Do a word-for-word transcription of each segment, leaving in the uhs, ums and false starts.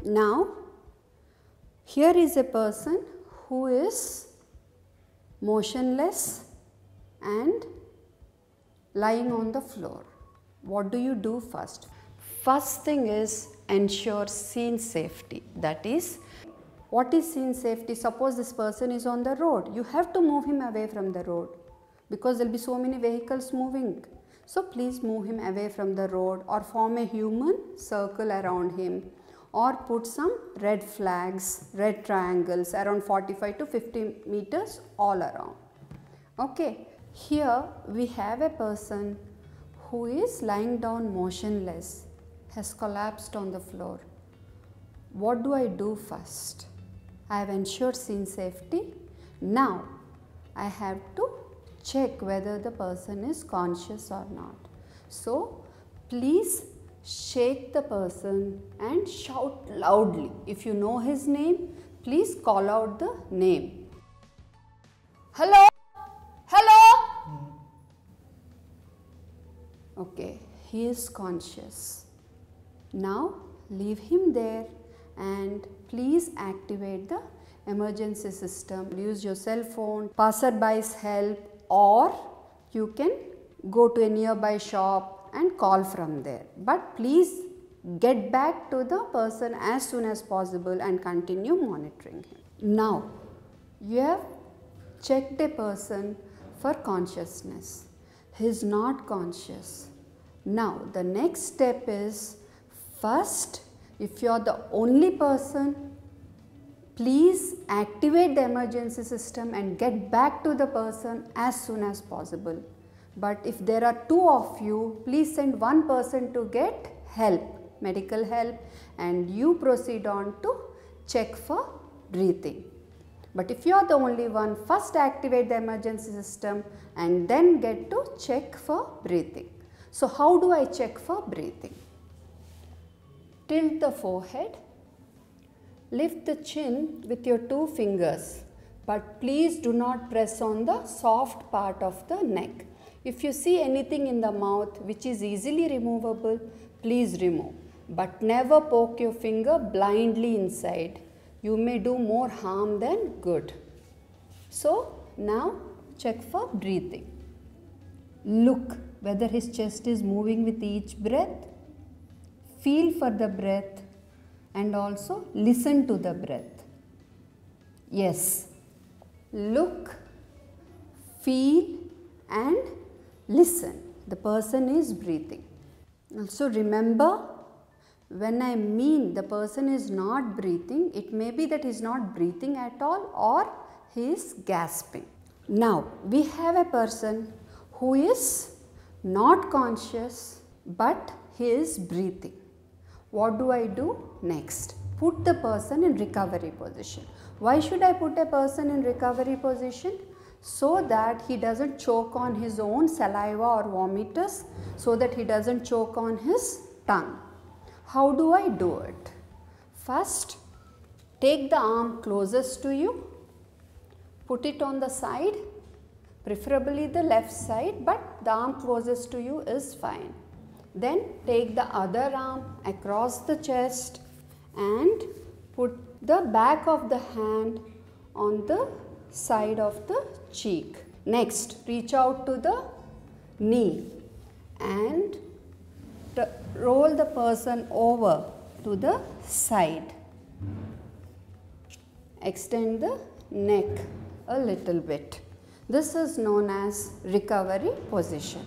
Now, here is a person who is motionless and lying on the floor. What do you do first? First thing is ensure scene safety. That is, what is scene safety? Suppose this person is on the road. You have to move him away from the road because there will be so many vehicles moving. So please move him away from the road or form a human circle around him, or put some red flags, red triangles around forty-five to fifty meters all around. Okay, here we have a person who is lying down motionless, has collapsed on the floor. What do I do first? I have ensured scene safety. Now I have to check whether the person is conscious or not. So please shake the person and shout loudly. If you know his name, please call out the name. Hello? Hello? Okay, he is conscious. Now leave him there and please activate the emergency system. Use your cell phone, passerby's help, or you can go to a nearby shop and call from there. But please get back to the person as soon as possible and continue monitoring him. Now, you have checked a person for consciousness. He is not conscious. Now, the next step is, first, if you are the only person, please activate the emergency system and get back to the person as soon as possible. But if there are two of you, please send one person to get help, medical help, and you proceed on to check for breathing. But if you are the only one, first activate the emergency system and then get to check for breathing. So how do I check for breathing? Tilt the forehead, lift the chin with your two fingers, but please do not press on the soft part of the neck. If you see anything in the mouth which is easily removable, please remove. But never poke your finger blindly inside. You may do more harm than good. So now check for breathing. Look whether his chest is moving with each breath. Feel for the breath and also listen to the breath. Yes, look, feel and listen. The person is breathing. Also remember, when I mean the person is not breathing, it may be that he is not breathing at all or he is gasping. Now we have a person who is not conscious but he is breathing. What do I do next? Put the person in recovery position. Why should I put a person in recovery position? So that he doesn't choke on his own saliva or vomitus, so that he doesn't choke on his tongue. How do I do it? First, take the arm closest to you, put it on the side, preferably the left side, but the arm closest to you is fine. Then take the other arm across the chest and put the back of the hand on the side of the cheek. Next, reach out to the knee and roll the person over to the side. Extend the neck a little bit. This is known as recovery position.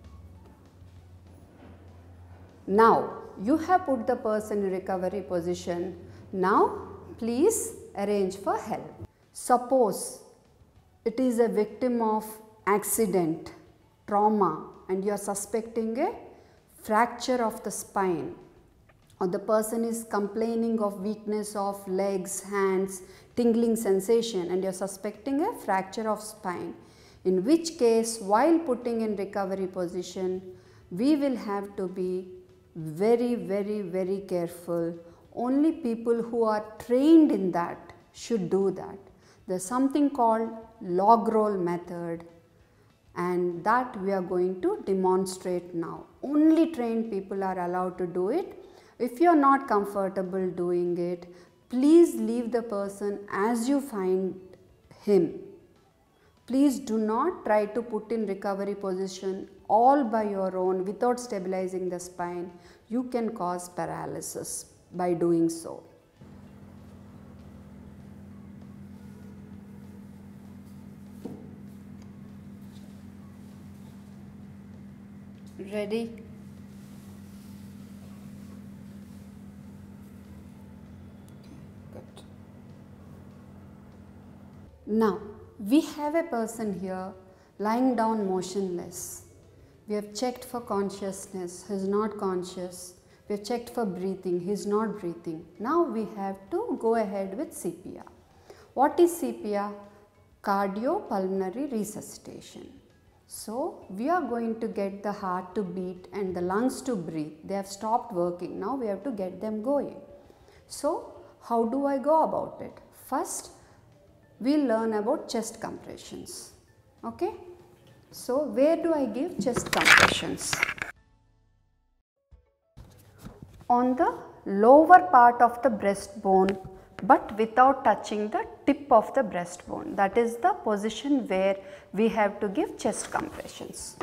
Now, you have put the person in recovery position. Now, please arrange for help. Suppose it is a victim of accident, trauma, and you are suspecting a fracture of the spine, or the person is complaining of weakness of legs, hands, tingling sensation, and you are suspecting a fracture of spine. In which case, while putting in recovery position, we will have to be very, very, very careful. Only people who are trained in that should do that. There is something called log roll method, and that we are going to demonstrate now. Only trained people are allowed to do it. If you are not comfortable doing it, please leave the person as you find him. Please do not try to put in recovery position all by your own without stabilizing the spine. You can cause paralysis by doing so. Ready? Good. Now, we have a person here lying down motionless. We have checked for consciousness, he is not conscious. We have checked for breathing, he is not breathing. Now we have to go ahead with C P R. What is C P R? Cardiopulmonary resuscitation. So we are going to get the heart to beat and the lungs to breathe. They have stopped working. Now we have to get them going. So how do I go about it? First, we'll learn about chest compressions. Okay? So where do I give chest compressions? On the lower part of the breastbone, but without touching the tip of the breastbone. That is the position where we have to give chest compressions.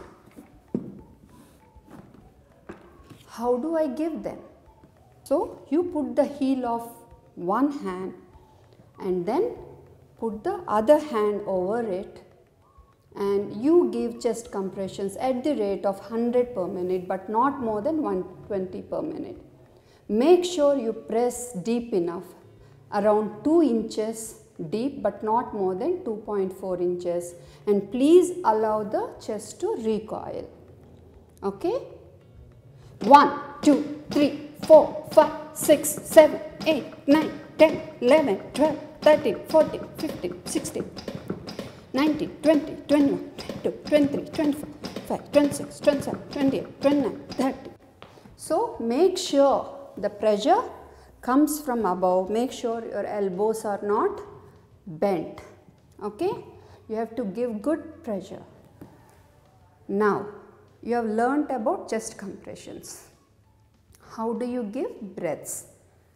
How do I give them? So you put the heel of one hand and then put the other hand over it, and you give chest compressions at the rate of one hundred per minute, but not more than one hundred twenty per minute. Make sure you press deep enough, around two inches deep, but not more than two point four inches, and please allow the chest to recoil. Okay? one, two, three, four, five, six, seven, eight, nine, ten, eleven, twelve, thirteen, fourteen, fifteen, sixteen, nineteen, twenty, twenty-one, twenty-two, twenty-three, twenty-four, twenty-five, twenty-six, twenty-seven, twenty-eight, twenty-nine, thirty. So make sure the pressure comes from above. Make sure your elbows are not bent. Okay? You have to give good pressure. Now, you have learnt about chest compressions. How do you give breaths?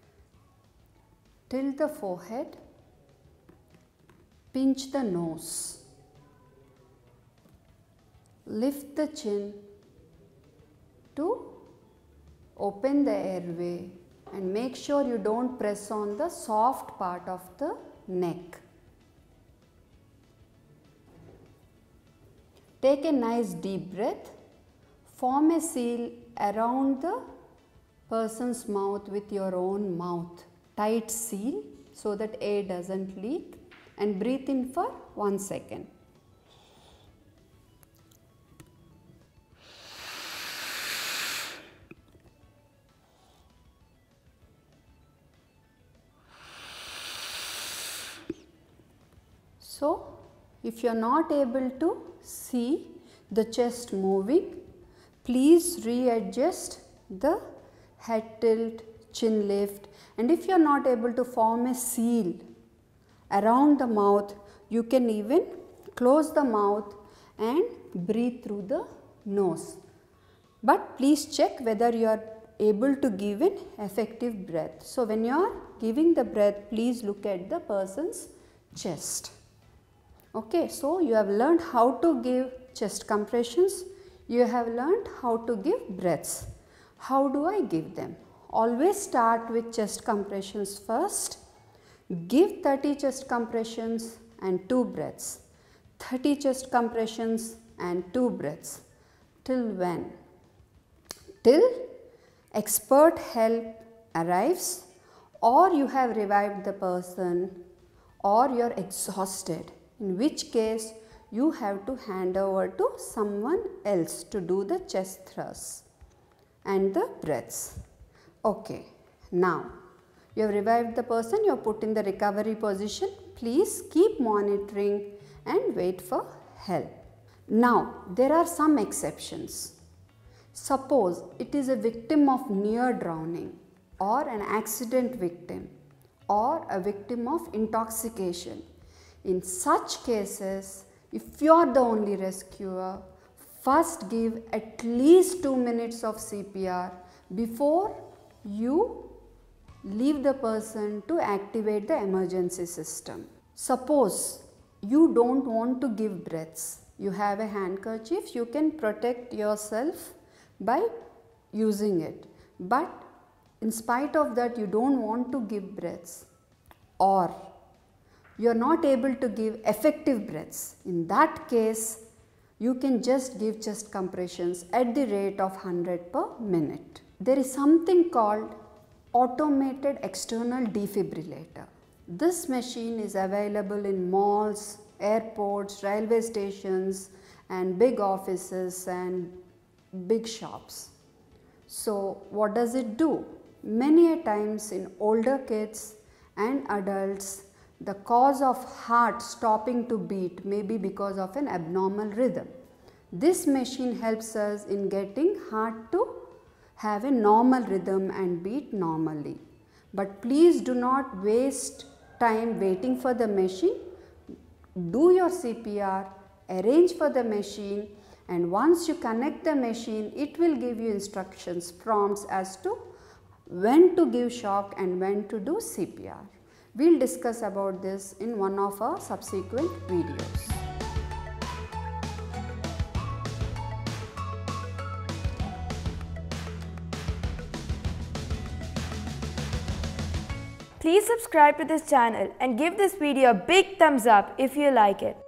Tilt the forehead, pinch the nose, lift the chin to open the airway, and make sure you don't press on the soft part of the neck. Take a nice deep breath. Form a seal around the person's mouth with your own mouth. Tight seal so that air doesn't leak, and breathe in for one second. So, if you are not able to see the chest moving, please readjust the head tilt, chin lift, and if you are not able to form a seal around the mouth, you can even close the mouth and breathe through the nose. But please check whether you are able to give an effective breath. So, when you are giving the breath, please look at the person's chest. Okay, so you have learned how to give chest compressions, you have learned how to give breaths. How do I give them? Always start with chest compressions first. Give thirty chest compressions and two breaths. thirty chest compressions and two breaths. Till when? Till expert help arrives, or you have revived the person, or you are exhausted, in which case you have to hand over to someone else to do the chest thrusts and the breaths. Okay, now you have revived the person, you have put in the recovery position. Please keep monitoring and wait for help. Now, there are some exceptions. Suppose it is a victim of near drowning, or an accident victim, or a victim of intoxication. In such cases, if you are the only rescuer, first give at least two minutes of C P R before you leave the person to activate the emergency system. Suppose you don't want to give breaths. You have a handkerchief, you can protect yourself by using it. But in spite of that, you don't want to give breaths, or you are not able to give effective breaths. In that case, you can just give chest compressions at the rate of one hundred per minute. There is something called automated external defibrillator. This machine is available in malls, airports, railway stations, and big offices and big shops. So what does it do? Many a times in older kids and adults, the cause of heart stopping to beat may be because of an abnormal rhythm. This machine helps us in getting heart to have a normal rhythm and beat normally. But please do not waste time waiting for the machine. Do your C P R, arrange for the machine, and once you connect the machine, it will give you instructions, prompts as to when to give shock and when to do C P R. We will discuss about this in one of our subsequent videos. Please subscribe to this channel and give this video a big thumbs up if you like it.